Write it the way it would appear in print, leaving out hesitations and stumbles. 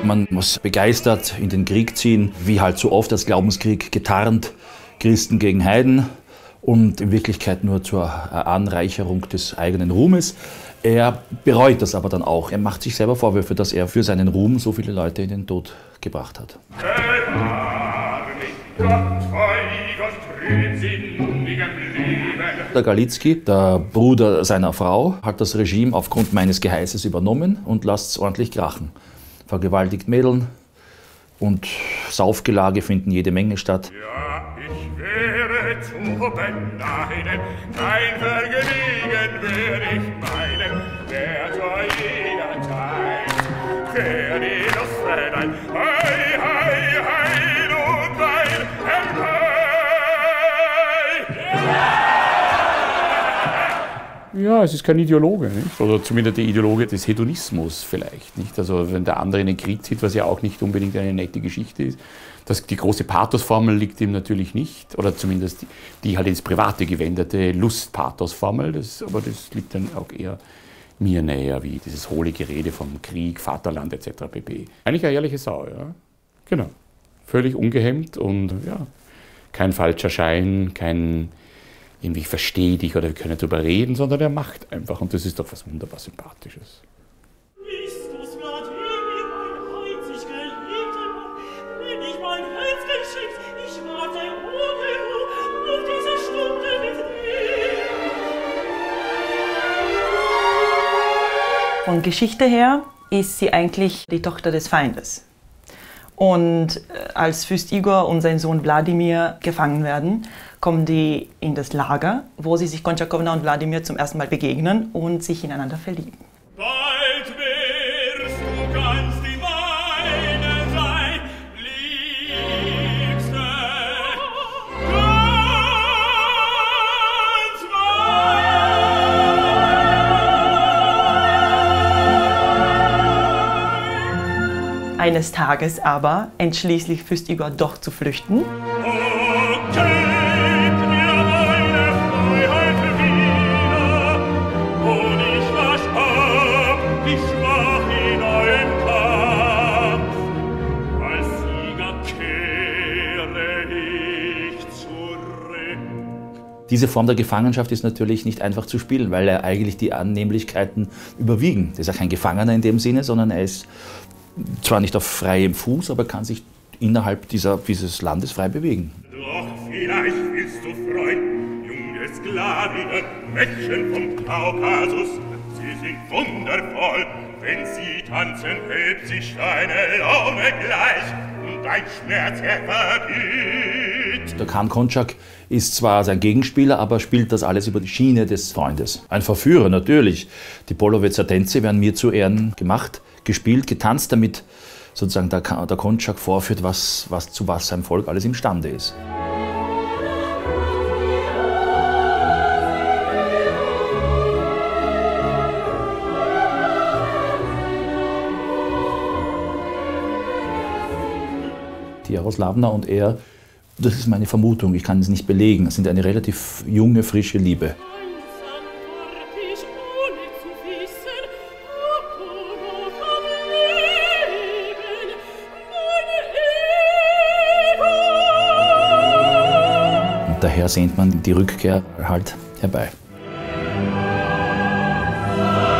Man muss begeistert in den Krieg ziehen, wie halt so oft als Glaubenskrieg getarnt, Christen gegen Heiden und in Wirklichkeit nur zur Anreicherung des eigenen Ruhmes. Er bereut das aber dann auch. Er macht sich selber Vorwürfe, dass er für seinen Ruhm so viele Leute in den Tod gebracht hat. Der Galitzky, der Bruder seiner Frau, hat das Regime aufgrund meines Geheißes übernommen und lässt es ordentlich krachen. Vergewaltigt Mädeln und Saufgelage finden jede Menge statt. Ja, ich wäre zu beneiden, kein Vergnügen würde ich meinen, wer zu jeder Zeit, wer die Lust verleiht, hei, hei, hei, du dein Empire. Ja, es ist kein Ideologe, nicht? Oder zumindest der Ideologe des Hedonismus vielleicht. Nicht? Also wenn der andere in den Krieg zieht, was ja auch nicht unbedingt eine nette Geschichte ist. Die große Pathosformel liegt ihm natürlich nicht, oder zumindest die halt ins Private gewendete Lust-Pathos-Formel, aber das liegt dann auch eher mir näher, wie dieses hohle Gerede vom Krieg, Vaterland etc. pp. Eigentlich eine ehrliche Sau, ja. Genau. Völlig ungehemmt und ja, kein falscher Schein, kein irgendwie ich verstehe dich oder wir können darüber reden, sondern er macht einfach und das ist doch was wunderbar Sympathisches. Christus war dir wie mein einzig geliebter Mann, wenn ich mein Herz geschickt, ich warte ohne Ruhe auf diese Stunde mit dir. Von Geschichte her ist sie eigentlich die Tochter des Feindes. Und als Fürst Igor und sein Sohn Wladimir gefangen werden, kommen die in das Lager, wo sie sich Konchakowna und Wladimir zum ersten Mal begegnen und sich ineinander verlieben. Bald wirst du ganz die meine sein, Liebste, ganz mein. Eines Tages aber entschließt sich Fürst Igor doch zu flüchten. Diese Form der Gefangenschaft ist natürlich nicht einfach zu spielen, weil ja eigentlich die Annehmlichkeiten überwiegen. Das ist ja kein Gefangener in dem Sinne, sondern er ist zwar nicht auf freiem Fuß, aber kann sich innerhalb dieses Landes frei bewegen. Doch vielleicht willst du freuen, junge Sklavinnen, Mädchen vom Kaukasus. Sie sind wundervoll, wenn sie tanzen, hebt sich deine Laune gleich und dein Schmerz vergeht. Der Khan Konchak ist zwar sein Gegenspieler, aber spielt das alles über die Schiene des Freundes. Ein Verführer natürlich. Die Polowetzer Tänze werden mir zu Ehren gemacht, gespielt, getanzt, damit sozusagen der Konchak vorführt, zu was sein Volk alles imstande ist. Die Jaroslawna und er, das ist meine Vermutung, ich kann es nicht belegen, sind eine relativ junge, frische Liebe. Und daher sehnt man die Rückkehr halt herbei.